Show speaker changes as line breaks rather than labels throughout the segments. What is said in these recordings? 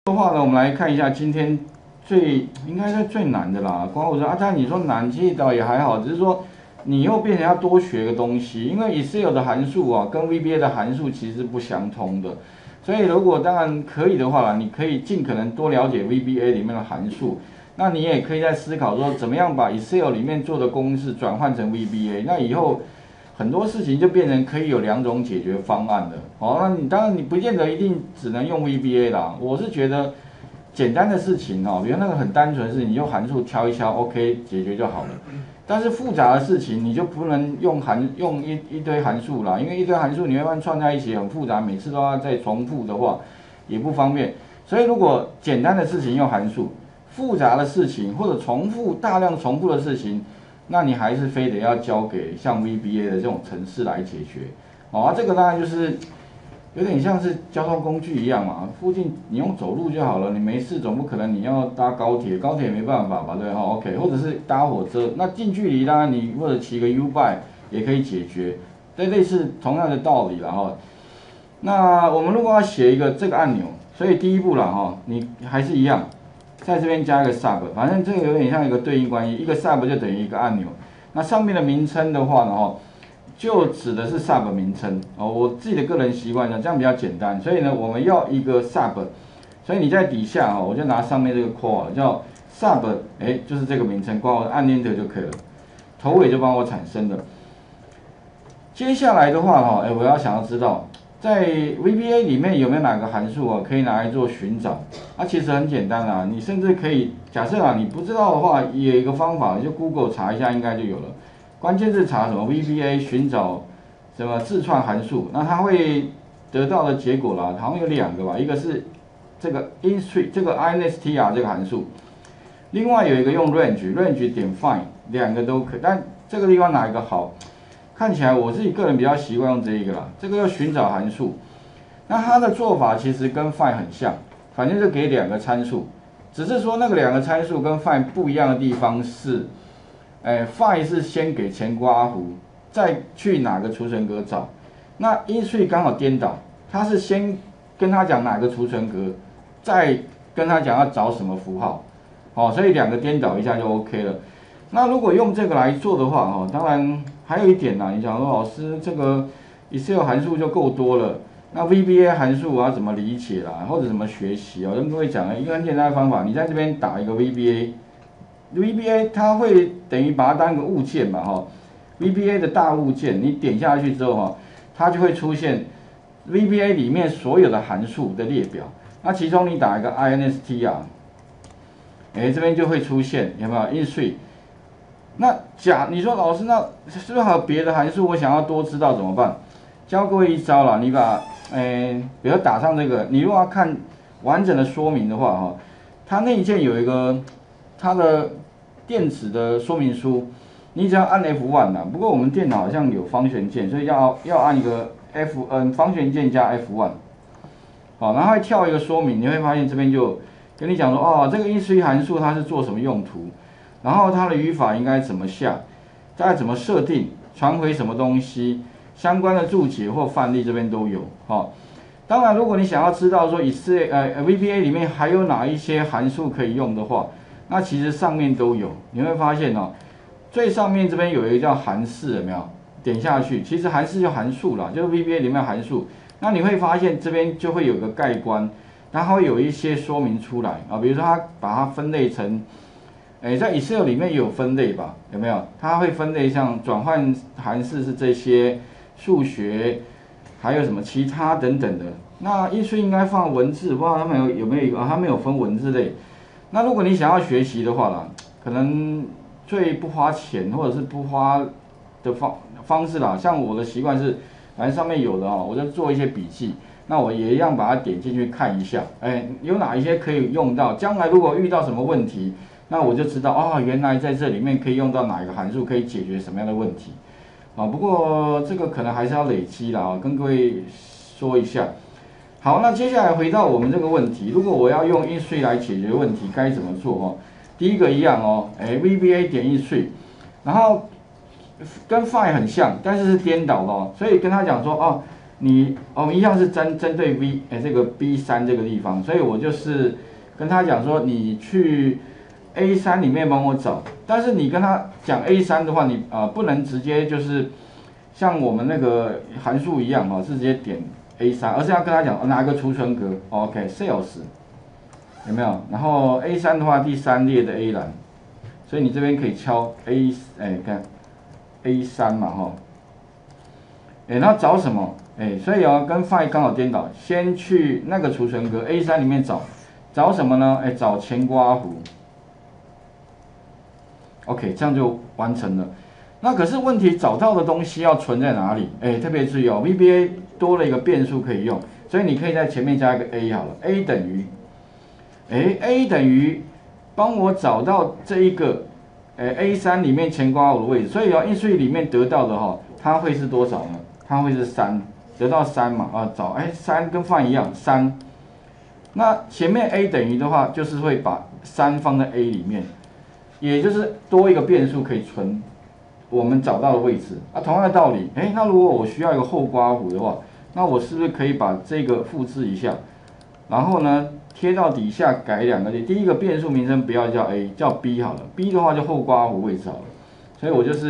的话呢，我们来看一下今天应该是最难的啦。光我说啊，但你说难，其实倒也还好，只是说你又变成要多学个东西，因为 Excel 的函数啊，跟 VBA 的函数其实不相通的。所以如果当然可以的话啦，你可以尽可能多了解 VBA 里面的函数。那你也可以在思考说，怎么样把 Excel 里面做的公式转换成 VBA。那以后很多事情就变成可以有2种解决方案的。好，那你当然你不见得一定只能用 VBA 啦。我是觉得简单的事情哦，比如那个很单纯的事情，你用函数敲一敲 ，OK 解决就好了。但是复杂的事情你就不能用一堆函数啦，因为一堆函数你会慢慢串在一起很复杂，每次都要再重复的话也不方便。所以如果简单的事情用函数，复杂的事情或者大量重复的事情，那你还是非得要交给像 VBA 的这种程式来解决。哦，这个当然就是有点像是交通工具一样嘛，附近你用走路就好了，你没事总不可能你要搭高铁，高铁没办法吧，对哈 ，OK， 或者是搭火车，那近距离当然你或者骑个 U-Bike 也可以解决，这类似同样的道理了哈。那我们如果要写一个这个按钮，所以第一步了哈，你还是一样，在这边加一个 sub， 反正这个有点像一个对应关系，一个 sub 就等于一个按钮。那上面的名称的话呢，就指的是 sub 名称哦。我自己的个人习惯呢，这样比较简单。所以呢，我们要一个 sub， 所以你在底下我就拿上面这个 call 叫 sub， 就是这个名称，光我按 enter 就可以了，头尾就帮我产生了。接下来的话我要想要知道，在 VBA 里面有没有哪个函数可以拿来做寻找？其实很简单啦，你甚至可以假设你不知道的话，也有一个方法，就 Google 查一下应该就有了。关键字查什么 VBA 寻找什么字串函数，那它会得到的结果啦，好像有2个吧，一个是这个 instr 这个 instr 这个函数，另外有一个用 range 点 find，2个都可以，但这个地方哪一个好？看起来我自己个人比较习惯用这一个啦，这个要寻找函数，那它的做法其实跟 find 很像，反正就给2个参数，只是说那个2个参数跟 find 不一样的地方是，find 是先给前括弧，再去哪个储存格找，那 instr 刚好颠倒，它是先跟他讲哪个储存格，再跟他讲要找什么符号，所以2个颠倒一下就 OK 了。那如果用这个来做的话，当然还有一点啦，你想说老师这个 Excel 函数就够多了，那 VBA 函数我要怎么理解啦，或者怎么学习跟各位讲一个很简单的方法，你在这边打一个 VBA 它会等于把它当一个物件嘛，VBA 的大物件，你点下去之后它就会出现 VBA 里面所有的函数的列表，那其中你打一个 instr， 这边就会出现有没有 instr。那你说老师，那是不是还有别的函数？我想要多知道怎么办？教各位一招啦，你把比如打上这个，你如果要看完整的说明的话它内建有一个它的电子的说明书，你只要按 F1 啦。不过我们电脑好像有方旋键，所以要按一个方旋键加 F1， 然后会跳一个说明，你会发现这边就跟你讲说这个 instr 函数它是做什么用途。然后它的语法应该怎么下，再怎么设定，传回什么东西，相关的注解或范例这边都有当然，如果你想要知道说VBA 里面还有哪一些函数可以用的话，那其实上面都有。你会发现最上面这边有一个叫函式，有没有？点下去，其实函式就函数啦，就是 VBA 里面的函数。那你会发现这边就会有个概观，然后有一些说明出来比如说它把它分类成。在 Excel 里面也有分类吧？有没有？它会分类像转换函式是这些，数学，还有什么其他等等的。那instr应该放文字，不知道他们有没有它没有分文字类。那如果你想要学习的话可能最不花钱或者是不花的方式啦，像我的习惯是，反正上面有的我就做一些笔记。那我也一样把它点进去看一下，有哪一些可以用到？将来如果遇到什么问题，那我就知道原来在这里面可以用到哪一个函数，可以解决什么样的问题不过这个可能还是要累积啦跟各位说一下。好，那接下来回到我们这个问题，如果我要用instr来解决问题，该怎么做第一个一样VBA 点instr，然后跟 find 很像，但是是颠倒的所以跟他讲说我们一样是针对 这个 B3这个地方，所以我就是跟他讲说，你去 A3里面帮我找，但是你跟他讲 A3的话，你不能直接就是像我们那个函数一样是直接点 A3，而是要跟他讲哪个储存格 ，OK sales 有没有？然后 A3的话第3列的 A 栏，所以你这边可以敲 看 A3嘛那找什么？所以跟 Find 刚好颠倒，先去那个储存格 A3里面找什么呢？找前刮弧。OK， 这样就完成了。那可是问题，找到的东西要存在哪里？特别注意VBA 多了一个变数可以用，所以你可以在前面加一个 A 好了 ，A 等于，A 等于帮我找到这一个A3里面前刮弧的位置，所以init里面得到的它会是多少呢？它会是3，得到3嘛找3跟 find 一样3，那前面 A 等于的话，就是会把3放在 A 里面，也就是多一个变数可以存我们找到的位置同样的道理，那如果我需要一个后刮弧的话，那我是不是可以把这个复制一下，然后呢贴到底下改2个，第一个变数名称不要叫 A， 叫 B 好了 ，B 的话就后刮弧位置好了，所以我就是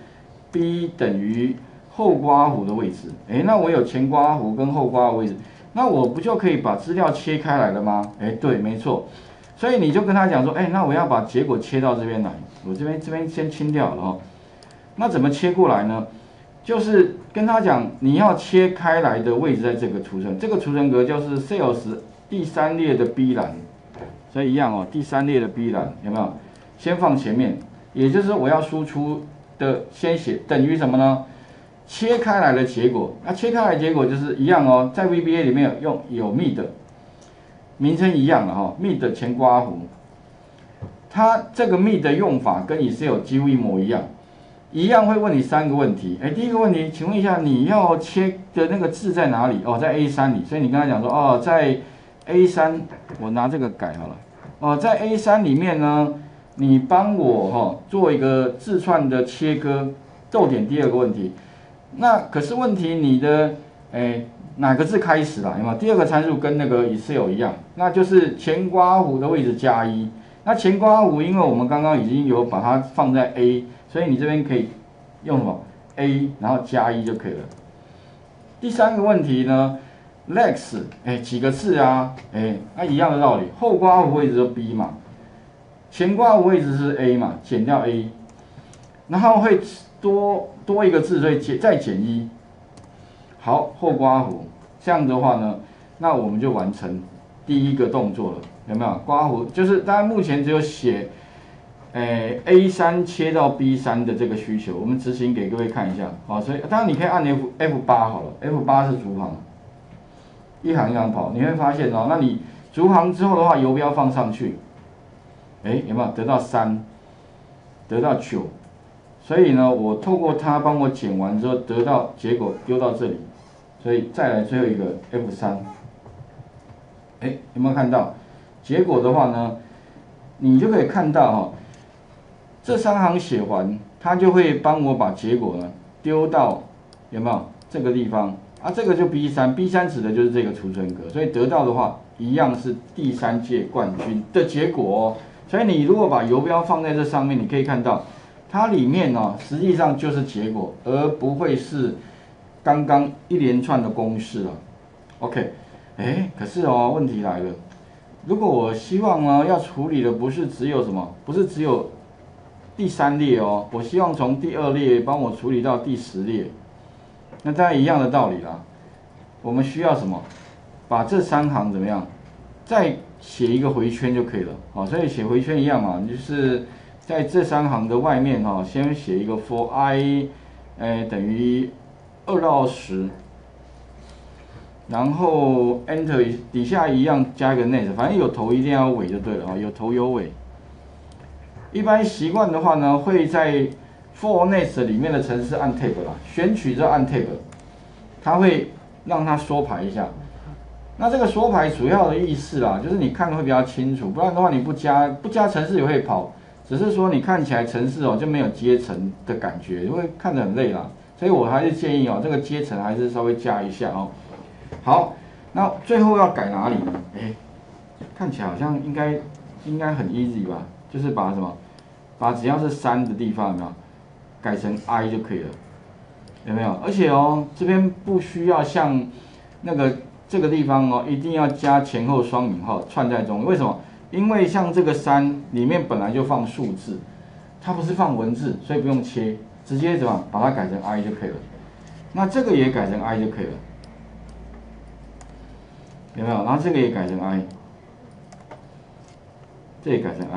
B 等于后刮弧的位置，那我有前刮弧跟后刮弧位置，那我不就可以把资料切开来了吗？对，没错，所以你就跟他讲说，那我要把结果切到这边来，我这边先清掉了那怎么切过来呢？就是跟他讲，你要切开来的位置在这个储存，这个储存格就是 sales 第3列的 B 栏，所以一样第3列的 B 栏有没有？先放前面，也就是我要输出的先写等于什么呢？切开来的结果，那切开来的结果就是一样在 VBA 里面有 mid 名称一样的mid 前刮弧，它这个 mid 的用法跟 Excel 几乎一模一样。一样会问你3个问题，第一个问题，请问一下你要切的那个字在哪里？在 A3里，所以你跟他讲说，在 A3， 我拿这个改好了，在 A3里面呢，你帮我做一个字串的切割，逗点第2个问题，那可是问题你的哪个字开始啦？有没有？第2个参数跟那个 Excel 一样，那就是前刮弧的位置+1，那前刮弧因为我们刚刚已经有把它放在 A。所以你这边可以用什么 A， 然后+1就可以了。第3个问题呢 ，lex， 几个字啊？那一样的道理，后刮弧位置就 B 嘛，前刮弧位置是 A 嘛，减掉 A， 然后会多一个字，所以再减1。好，后刮弧，这样的话呢，那我们就完成第1个动作了，有没有？刮弧就是大家目前只有写。A3 切到 B3 的这个需求，我们执行给各位看一下，所以当然你可以按 F8 好了 ，F8 是逐行，一行一行跑，你会发现那你逐行之后的话，游标放上去，有没有得到3，得到9，所以呢，我透过它帮我减完之后，得到结果丢到这里，所以再来最后一个 F3，有没有看到？结果的话呢，你就可以看到这3行写完，它就会帮我把结果呢丢到有没有这个地方这个就 B3 指的就是这个储存格，所以得到的话一样是第3届冠军的结果所以你如果把游标放在这上面，你可以看到它里面实际上就是结果，而不会是刚刚一连串的公式了。OK， 可是问题来了，如果我希望呢要处理的不是只有什么，不是只有第3列我希望从第2列帮我处理到第10列，那当然一样的道理啦。我们需要什么？把这3行怎么样？再写一个回圈就可以了所以写回圈一样嘛，就是在这3行的外面先写一个 for i 等于2到10，然后 enter 底下一样加一个 next， 反正有头一定要有尾就对了有头有尾。一般习惯的话呢，会在 for next 里面的程式按 tab 啦，选取之后按 tab， 它会让它缩排一下。那这个缩排主要的意思啦，就是你看的会比较清楚，不然的话你不加程式也会跑，只是说你看起来程式就没有阶层的感觉，会看得很累啦。 所以我还是建议哦，这个阶层还是稍微加一下哦。好，那最后要改哪里呢？哎，看起来好像应该很 easy 吧，就是把什么，把只要是3的地方有没有改成 I 就可以了，有没有？而且哦，这边不需要像那个这个地方哦，一定要加前后双引号串在中，为什么？因为像这个3里面本来就放数字，它不是放文字，所以不用切，直接怎么把它改成 I 就可以了。那这个也改成 I 就可以了，有没有？然后这个也改成 I， 这也改成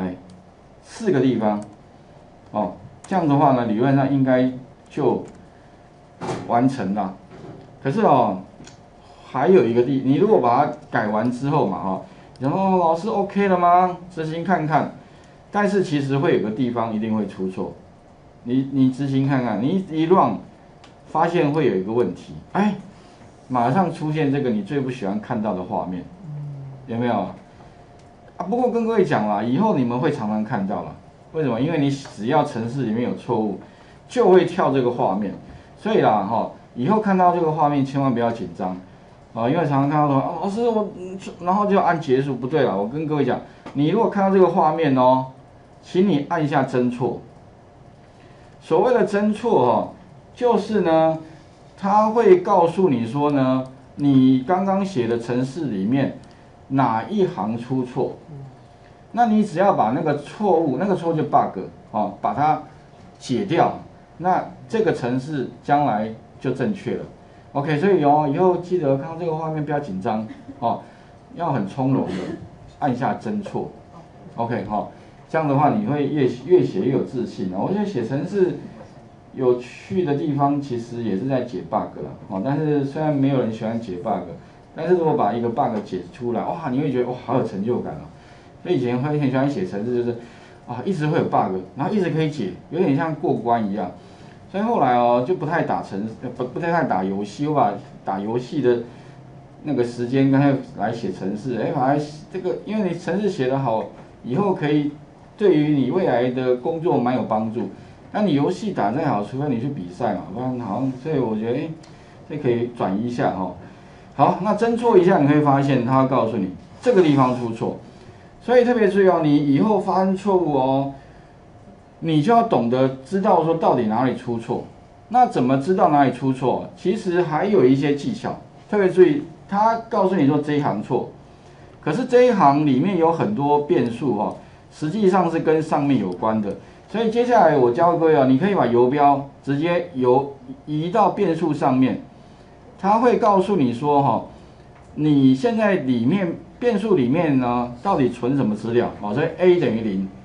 I，4个地方，哦，这样的话呢，理论上应该就完成了。可是哦，还有一个你如果把它改完之后嘛，哈，然后老师 OK 了吗？执行看看。但是其实会有个地方一定会出错，你执行看看，你一 run 发现会有一个问题，哎，马上出现这个你最不喜欢看到的画面，有没有？啊，不过跟各位讲啦，以后你们会常常看到了，为什么？因为你只要程式里面有错误，就会跳这个画面，所以啦，哈，以后看到这个画面千万不要紧张。啊，因为常常看到说，啊，老师然后就按结束，不对了。我跟各位讲，你如果看到这个画面哦，请你按一下侦错。所谓的侦错哦，就是呢，它会告诉你说呢，你刚刚写的程式里面哪一行出错，那你只要把那个错误，那个错就 bug 哦，把它解掉，那这个程式将来就正确了。OK， 所以以后记得看到这个画面不要紧张哦，要很从容的按下侦错。OK 这样的话你会越写越有自信。我觉得写程式有趣的地方其实也是在解 bug 啦，但是虽然没有人喜欢解 bug， 但是如果把一个 bug 解出来，哇，你会觉得哇好有成就感哦。所以以前会很喜欢写程式，就是一直会有 bug， 然后一直可以解，有点像过关一样。所以后来就不太太打游戏，我把打游戏的那个时间刚才来写程式，反而这个因为你程式写得好，以后可以对于你未来的工作蛮有帮助。那你游戏打再好，除非你去比赛嘛，不然好像，所以我觉得这可以转移一下哈。好，那侦错一下，你会发现它会告诉你这个地方出错，所以特别注意哦，你以后发生错误哦。你就要懂得知道说到底哪里出错，那怎么知道哪里出错？其实还有一些技巧，特别注意，他告诉你说这一行错，可是这一行里面有很多变数实际上是跟上面有关的。所以接下来我教各位你可以把游标直接移到变数上面，它会告诉你说你现在里面变数里面呢到底存什么资料所以 A 等于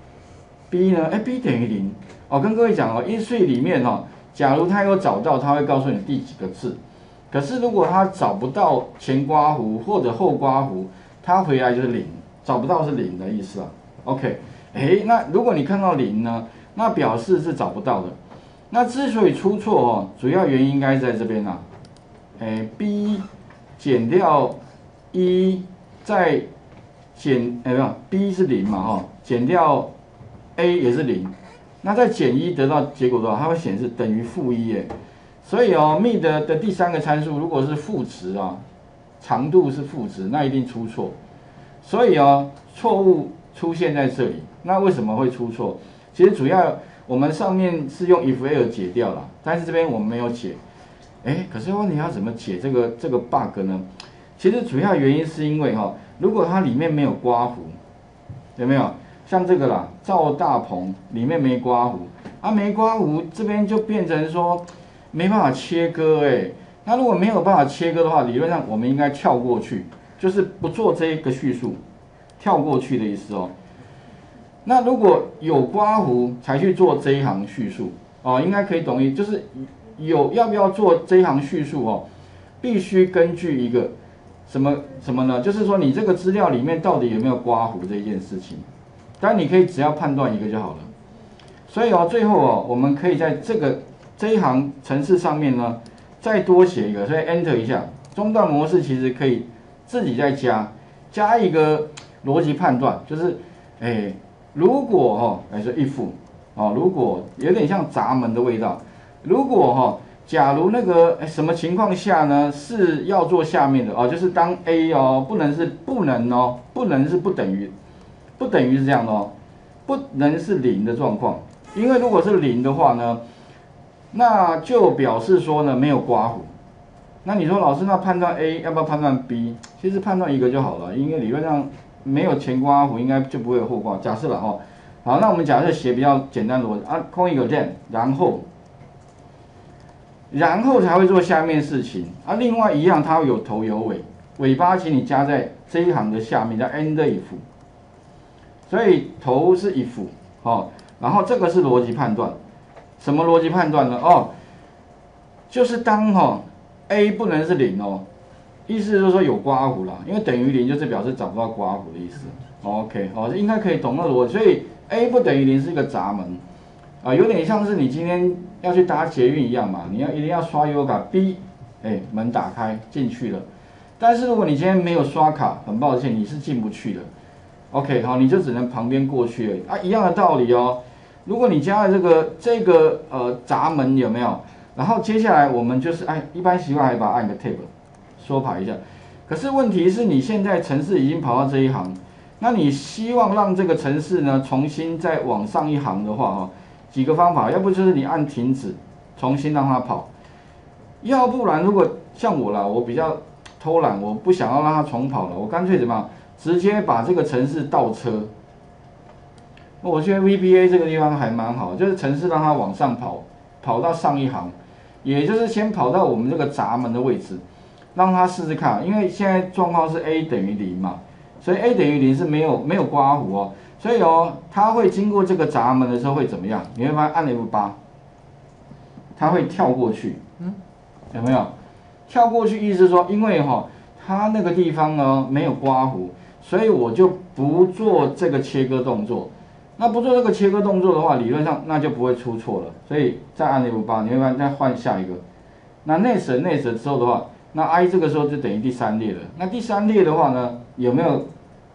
0。B 呢？B 等于0。跟各位讲，if 里面假如他有找到，他会告诉你第几个字。可是如果他找不到前刮弧或者后刮弧，他回来就是0，找不到是0的意思啊。OK， 那如果你看到0呢，那表示是找不到的。那之所以出错主要原因应该在这边啦。B 减掉1，再减没有 B 是0嘛减掉。A 也是0，那再减1得到结果多少？它会显示等于-1所以mid 的第3个参数如果是负值长度是负值，那一定出错。所以错误出现在这里。那为什么会出错？其实主要我们上面是用 if else 解掉了，但是这边我们没有解。可是你要怎么解这个 bug 呢？其实主要原因是因为如果它里面没有刮弧，有没有？像这个啦，赵大鹏里面没刮弧没刮弧，这边就变成说没办法切割那如果没有办法切割的话，理论上我们应该跳过去，就是不做这一个叙述，跳过去的意思那如果有刮弧才去做这一行叙述应该可以懂意，就是要不要做这一行叙述必须根据一个什么呢？就是说你这个资料里面到底有没有刮弧这一件事情。当然你可以只要判断一个就好了。所以最后我们可以在这一行程式上面呢再多写一个，所以 Enter 一下。中断模式其实可以自己再加一个逻辑判断，就是如果说 if 如果有点像闸门的味道，如果假如那个什么情况下呢是要做下面的哦，就是当 A 哦不能是不等于是这样的哦，不能是零的状况，因为如果是零的话呢，那就表示说呢没有刮胡。那你说老师，那判断 A 要不要判断 B？ 其实判断一个就好了，因为理论上没有前刮胡，应该就不会有后刮。假设了哦，好，那我们假设写比较简单逻辑啊，空一个 then， 然后才会做下面事情啊。另外一样，它有头有尾，尾巴请你加在这一行的下面，叫 end if。所以头是 if 哦，然后这个是逻辑判断，什么逻辑判断呢？哦，就是当A 不能是零哦，意思就是说有刮胡啦，因为等于零就是表示找不到刮胡的意思。OK， 哦，应该可以懂那逻辑。所以 A 不等于零是一个闸门啊，有点像是你今天要去搭捷运一样嘛，你一定要刷优卡 B， 门打开进去了。但是如果你今天没有刷卡，很抱歉你是进不去的。OK， 好，你就只能旁边过去而已啊，一样的道理哦。如果你加了这个闸门有没有？然后接下来我们就是一般习惯还把它按个 tab 缩排一下。可是问题是你现在程式已经跑到这一行，那你希望让这个程式呢重新再往上一行的话几个方法，要不就是你按停止，重新让它跑；要不然如果像我啦，我比较偷懒，我不想要让它重跑了，我干脆怎么样，直接把这个程式倒车。我觉得 VBA 这个地方还蛮好，就是程式让它往上跑到上一行。也就是先跑到我们这个闸门的位置，让他试试看，因为现在状况是 A 等于零嘛，所以 A 等于零是没有刮胡哦，所以它会经过这个闸门的时候会怎么样？你会发现按 F8， 它会跳过去，有没有？跳过去意思是说，因为它那个地方呢没有刮胡，所以我就不做这个切割动作。那不做这个切割动作的话，理论上那就不会出错了。所以再按 F8， 你会发现再换下一个。那 next 之后的话，那 I 这个时候就等于第三列了。那第三列的话呢，有没有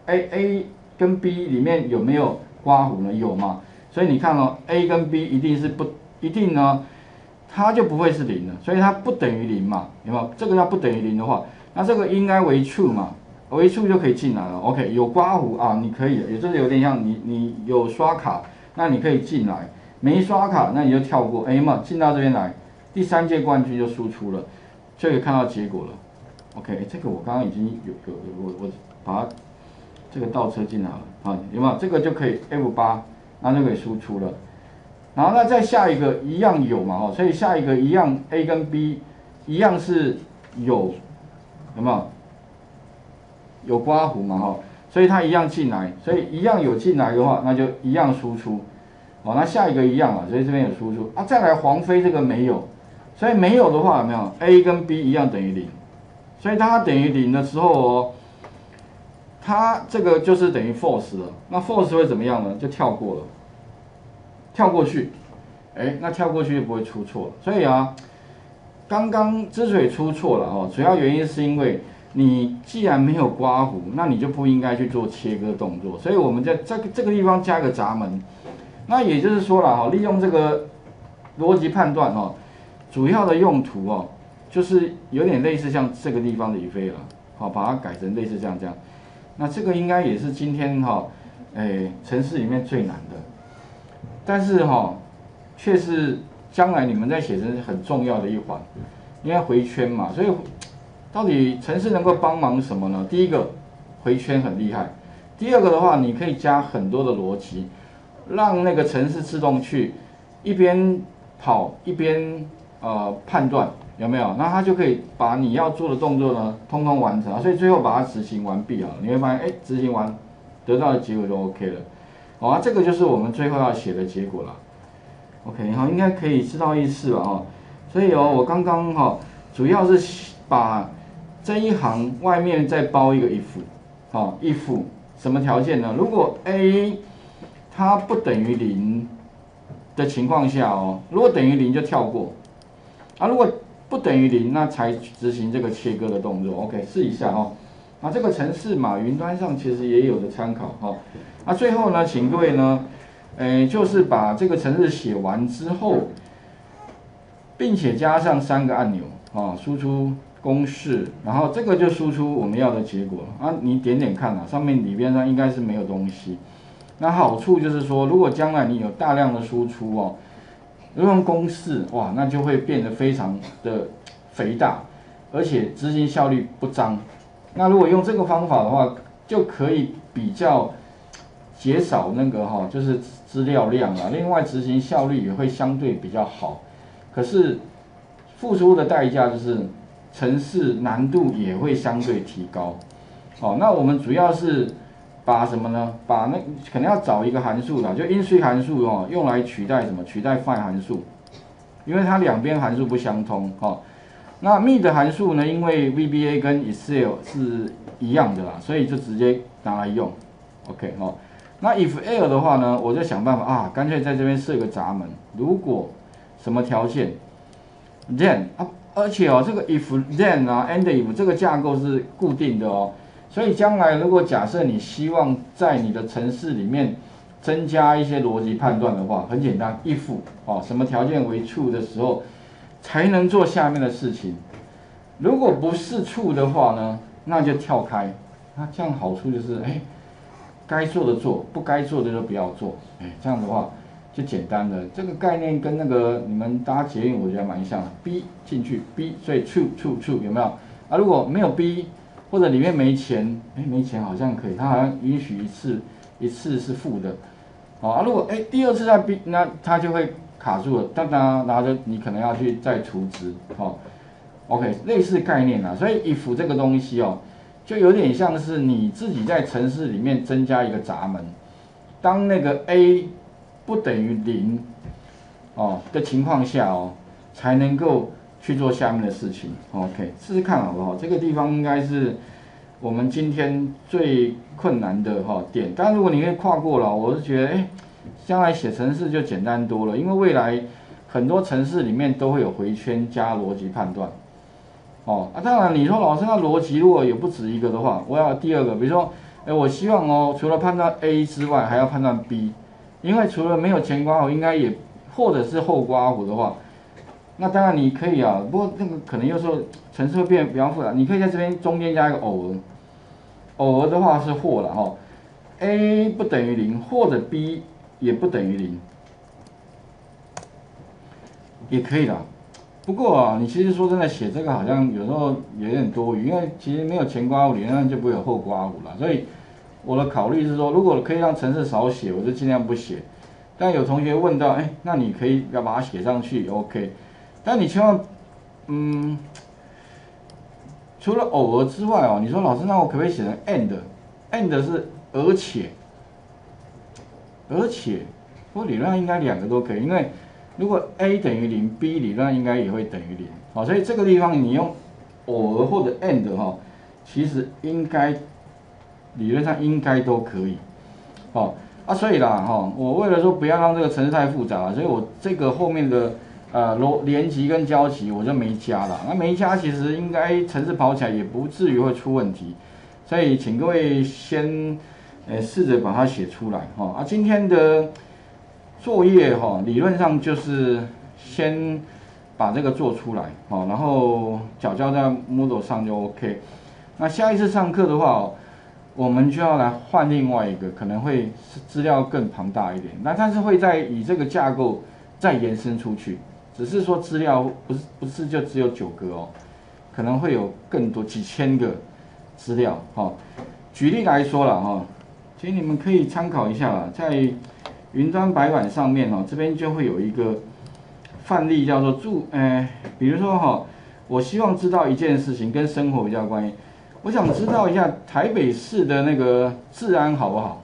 A 跟 B 里面有没有刮胡呢？有嘛？所以你看A 跟 B 一定呢，它就不会是零了，所以它不等于零嘛，有没有？这个要不等于零的话，那这个应该为 true 嘛。为处就可以进来了 ，OK， 有刮胡啊，你可以，也就是有点像你有刷卡，那你可以进来，没刷卡那你就跳过，嘛，进到这边来，第三届冠军就输出了，就可以看到结果了 ，OK， 这个我刚刚已经我把它这个倒车进来了，啊，有没有？这个就可以 F8， 那就可以输出了，然后那再下一个一样有嘛，所以下一个一样 A 跟 B 一样是有没有？有刮胡嘛所以它一样进来，所以一样有进来的话，那就一样输出，那下一个一样所以这边有输出啊，再来黄飞这个没有，所以没有的话有没有 A 跟 B 一样等于零，所以当它等于零的时候它这个就是等于 false 了，那 false 会怎么样呢？就跳过了，跳过去，那跳过去就不会出错了，所以刚刚之所以出错了主要原因是因为你既然没有刮胡，那你就不应该去做切割动作。所以我们在这个地方加个闸门，那也就是说了利用这个逻辑判断主要的用途就是有点类似像这个地方的语飞了，把它改成类似这样。那这个应该也是今天程式里面最难的，但是却是将来你们在写成很重要的一环，因为回圈嘛，所以。到底程式能够帮忙什么呢？第一个，回圈很厉害；第二个的话，你可以加很多的逻辑，让那个程式自动去一边跑一边判断有没有，那它就可以把你要做的动作呢，通通完成所以最后把它执行完毕你会发现，执行完得到的结果就 OK 了。这个就是我们最后要写的结果了。OK， 应该可以知道意思了所以我刚刚主要是把这一行外面再包一个 if，if 什么条件呢？如果 A 它不等于零的情况下如果等于零就跳过，如果不等于零，那才执行这个切割的动作。OK， 试一下这个程式嘛，云端上其实也有的参考最后呢，请各位呢，就是把这个程式写完之后， 并且加上3个按钮啊，输出公式，然后这个就输出我们要的结果啊。你点点看啊，上面里边上应该是没有东西。那好处就是说，如果将来你有大量的输出哦，用公式哇，那就会变得非常的肥大，而且执行效率不彰。那如果用这个方法的话，就可以比较减少那个就是资料量啊，另外执行效率也会相对比较好。可是付出的代价就是程式难度也会相对提高。那我们主要是把什么呢？把那可能要找一个函数啦，就 int 函数用来取代什么？取代 find 函数，因为它两边函数不相通那 mid 函数呢？因为 VBA 跟 Excel 是一样的啦，所以就直接拿来用。OK 那 if L 的话呢，我就想办法啊，干脆在这边设个闸门。如果什么条件 ，then 而且这个 if then and if 这个架构是固定的所以将来如果假设你希望在你的程式里面增加一些逻辑判断的话，很简单 ，if 什么条件为 true 的时候，才能做下面的事情。如果不是 true 的话呢，那就跳开。那这样好处就是，该做的做，不该做的就不要做。这样的话就简单了。这个概念跟那个你们搭捷运，我觉得蛮像的。B 进去 B， 所以 true 有没有？啊，如果没有 B， 或者里面没钱，没钱好像可以，它好像允许一次是负的。如果第二次在 B， 那它就会卡住了，然后就你可能要去再储值OK， 类似概念所以 if 这个东西就有点像是你自己在程式里面增加一个闸门，当那个 A 不等于0的情况下才能够去做下面的事情。OK， 试试看好不好？这个地方应该是我们今天最困难的点，但如果你可以跨过了，我是觉得将来写程式就简单多了，因为未来很多程式里面都会有回圈加逻辑判断。当然你说老师那逻辑如果有不止一个的话，我要第二个，比如说，我希望除了判断 A 之外，还要判断 B， 因为除了没有前刮弧，应该也或者是后刮弧的话，那当然你可以不过那个可能有时候程式会变得比较复杂，你可以在这边中间加一个偶尔，偶尔的话是或了A 不等于0，或者 B 也不等于0，也可以啦。不过你其实说真的写这个好像有时候有点多余，因为其实没有前刮弧，理论上就不会有后刮弧了。所以我的考虑是说，如果可以让程式少写，我就尽量不写。但有同学问到，那你可以要把它写上去 ，OK。但你千万，除了偶尔之外你说老师，那我可不可以写成 and？and 是而且，不过理论上应该两个都可以，因为如果 A 等于0 ，B 理论上应该也会等于0。所以这个地方你用偶尔或者 and 其实应该理论上应该都可以。所以啦我为了说不要让这个程式太复杂，所以我这个后面的连级跟交集我就没加了。那没加其实应该程式跑起来也不至于会出问题，所以请各位先试着把它写出来今天的作业理论上就是先把这个做出来然后缴交在 Moodle 上就 OK。那下一次上课的话我们就要来换另外一个，可能会资料更庞大一点，但是会再以这个架构再延伸出去，只是说资料不是就只有9个可能会有更多几千个资料举例来说了其实你们可以参考一下啦，在云端白板上面这边就会有一个范例叫做比如说我希望知道一件事情跟生活比较有关系。我想知道一下台北市的那个治安好不好？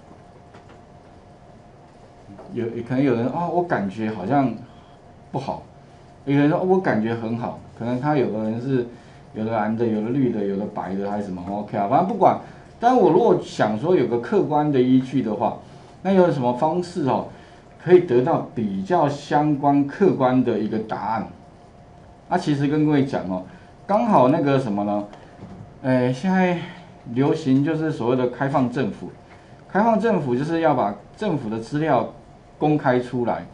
可能有人我感觉好像不好，有人说我感觉很好，可能他有的人是有的蓝的，有的绿的，有的白的还是什么 OK 反正不管。但我如果想说有个客观的依据的话，那有什么方式可以得到比较相关客观的一个答案？其实跟各位讲刚好那个什么呢？现在流行就是所谓的开放政府，开放政府就是要把政府的资料公开出来，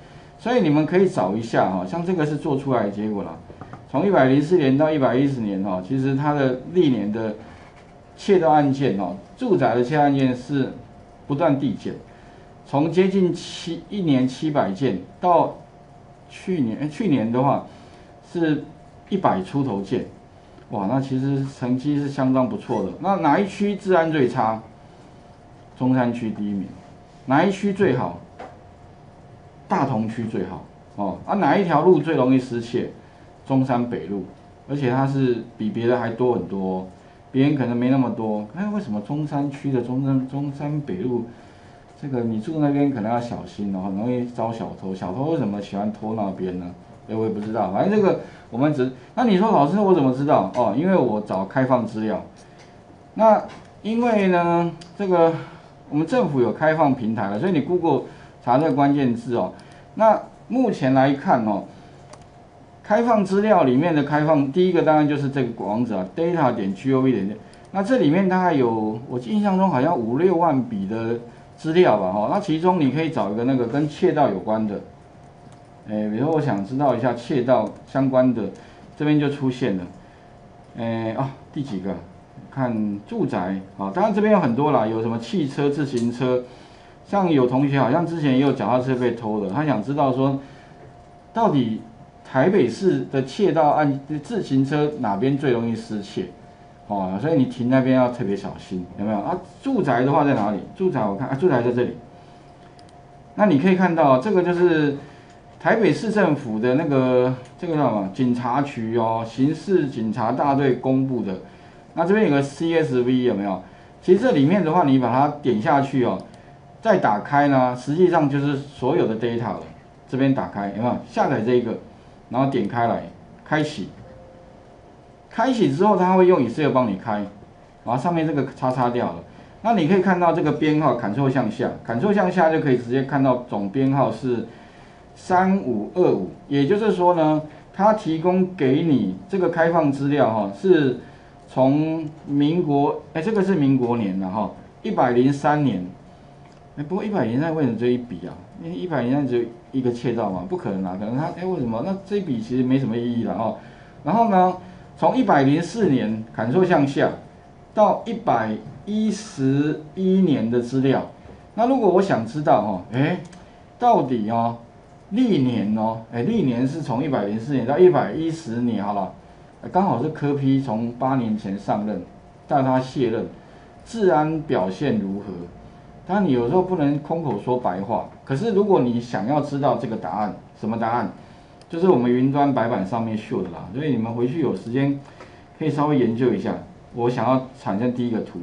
所以你们可以找一下哈，像这个是做出来的结果啦。从104年到110年哈，其实它的历年的窃盗案件哦，住宅的窃盗案件是不断递减，从接近一年700件到去年的话是100出头件，哇，那其实成绩是相当不错的。那哪一区治安最差？中山区第一名。哪一区最好？大同区最好哦。哪一条路最容易失窃？中山北路，而且它是比别的还多很多哦，别人可能没那么多。为什么中山区的中山北路，这个你住那边可能要小心哦，很容易招小偷。小偷为什么喜欢偷那边呢？我也不知道，反正这个我们那你说老师我怎么知道？哦，因为我找开放资料。那因为呢，这个我们政府有开放平台了，所以你 Google 查这个关键字哦。那目前来看哦，开放资料里面的开放，第一个当然就是这个网址啊 ，data.gov. 那这里面大概有，我印象中好像5-6万笔的资料吧，哈。那其中你可以找一个那个跟窃盗有关的，比如说我想知道一下窃盗相关的，这边就出现了，第几个？看住宅啊，当然这边有很多啦，有什么汽车、自行车，像有同学好像之前也有脚踏车被偷了，他想知道说，到底台北市的窃盗案，自行车哪边最容易失窃？哦，所以你停那边要特别小心，有没有啊？住宅的话在哪里？住宅我看住宅在这里。那你可以看到，这个就是台北市政府的那个这个叫什么警察局哦，刑事警察大队公布的。那这边有个 CSV 有没有？其实这里面的话，你把它点下去哦，再打开呢，实际上就是所有的 data 了。这边打开有没有？下载这一个，然后点开来，开启。开启之后，它会用 Excel 帮你开，然后上面这个叉掉了。那你可以看到这个编号，Ctrl 向下，Ctrl 向下就可以直接看到总编号是3525，也就是说呢，它提供给你这个开放资料哈，是从民国，这个是民国年了哈，103年，不过103为什么只有一笔啊？因为103只有一个窃盗嘛，不可能啊，可能它为什么？那这一笔其实没什么意义了哦。然后呢，从104年Ctrl向下到111年的资料，那如果我想知道哦，到底哦，历年哦，历年是从104年到110年好了，刚好是柯 P 从8年前上任，但他卸任，治安表现如何？当然你有时候不能空口说白话，可是如果你想要知道这个答案，什么答案？就是我们云端白板上面秀的啦，所以你们回去有时间可以稍微研究一下。我想要产生第一个图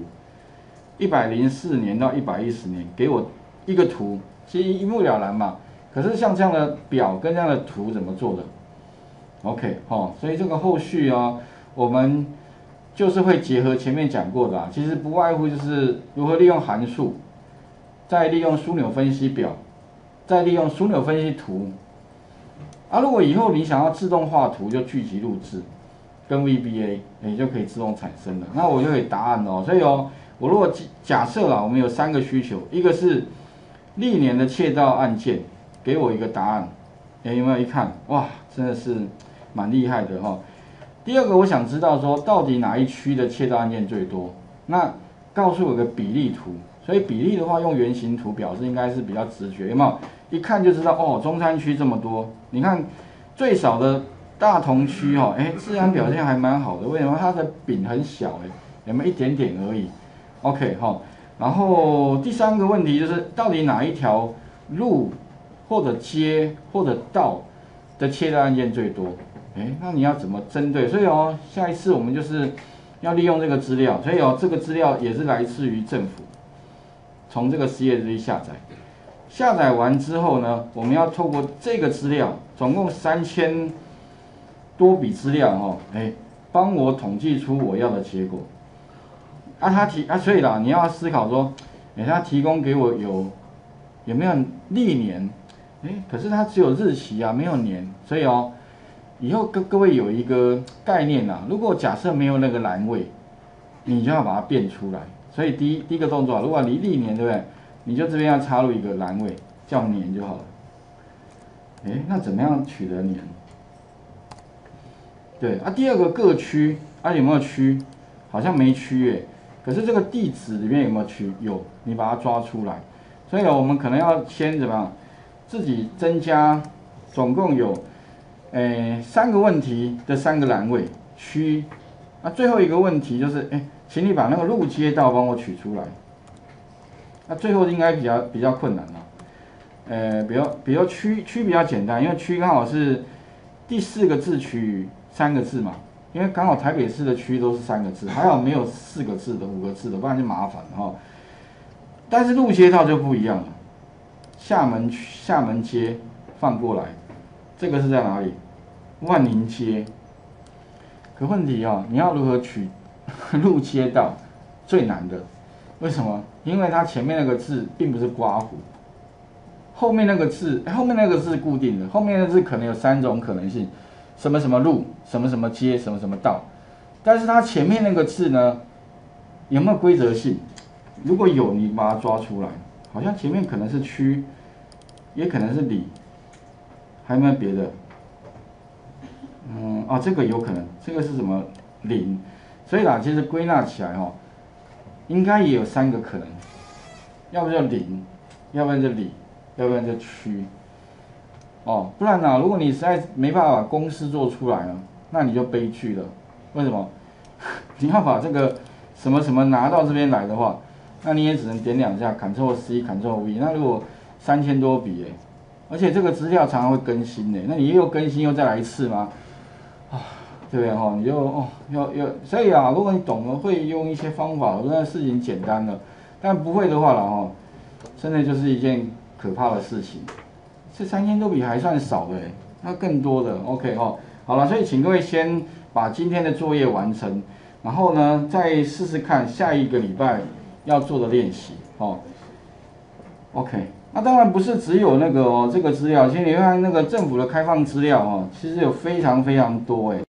，104年到110年，给我一个图，其实一目了然嘛。可是像这样的表跟这样的图怎么做的 ？OK， 所以这个后续啊，我们就是会结合前面讲过的其实不外乎就是如何利用函数，再利用枢纽分析表，再利用枢纽分析图。如果以后你想要自动画图，就聚集录制跟 VBA， 你就可以自动产生了。那我就可以答案哦。所以我如果假设啦，我们有3个需求，一个是历年的窃盗案件，给我一个答案。有没有一看，哇，真的是蛮厉害的哈。第二个，我想知道说到底哪一区的窃盗案件最多？那告诉我个比例图。所以比例的话，用圆形图表示应该是比较直觉，有没有？一看就知道哦，中山区这么多，你看最少的大同区治安表现还蛮好的，为什么？它的饼很小有没有一点点而已 ？OK 然后第3个问题就是到底哪一条路或者街或者道的窃盗案件最多？那你要怎么针对？所以下一次我们就是要利用这个资料，所以这个资料也是来自于政府。从这个 CSV 下载，下载完之后呢，我们要透过这个资料，总共3000多笔资料帮我统计出我要的结果。所以啦，你要思考说，他提供给我有没有历年？可是它只有日期啊，没有年，所以以后各位有一个概念啦。如果假设没有那个栏位，你就要把它变出来。所以第一个动作，如果你历年对不对？你就这边要插入一个栏位，叫年就好了。 那怎么样取得年？对啊，第二个各区啊有没有区？好像没区诶，可是这个地址里面有没有区？有，你把它抓出来。所以呢，我们可能要先怎么样？自己增加，总共有3个问题的3个栏位区。那最后一个问题就是，请你把那个路街道帮我取出来。那最后应该比较困难了。比如区比较简单，因为区刚好是第4个字取语3个字嘛。因为刚好台北市的区都是3个字，还好没有4个字的、5个字的，不然就麻烦了哈。但是路街道就不一样了，厦门街放过来，这个是在哪里？万宁街。可问题你要如何取路街道最难的？为什么？因为它前面那个字并不是刮胡，后面那个字固定的，后面那个字可能有3种可能性。什么什么路，什么什么街，什么什么道，但是它前面那个字呢，有没有规则性？如果有，你把它抓出来。好像前面可能是区，也可能是里，还有没有别的？这个有可能，这个是什么零？所以啦，其实归纳起来应该也有3个可能，要不就零，要不然就里，要不然就区。不然呢？如果你实在没办法把公式做出来了，那你就悲剧了。为什么？你要把这个什么什么拿到这边来的话，那你也只能点2下 ，Ctrl C，Ctrl V。那如果3000多笔而且这个资料常常会更新那你又更新又再来一次吗？对不对你就所以如果你懂了，会用一些方法，那事情简单了。但不会的话了真的就是一件可怕的事情。这3000多笔还算少的那更多的 OK 好了，所以请各位先把今天的作业完成，然后呢再试试看下一个礼拜要做的练习OK， 那当然不是只有那个这个资料，其实你看那个政府的开放资料其实有非常非常多